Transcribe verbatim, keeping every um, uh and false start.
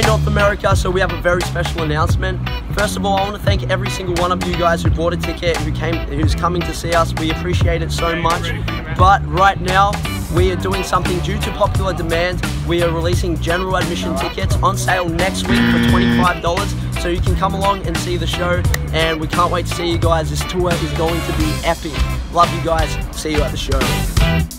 Hey North America, so we have a very special announcement. First of all, I want to thank every single one of you guys who bought a ticket, who came, who's coming to see us. We appreciate it so much. But right now, we are doing something due to popular demand. We are releasing general admission tickets on sale next week for twenty-five dollars. So you can come along and see the show, and we can't wait to see you guys. This tour is going to be epic. Love you guys. See you at the show.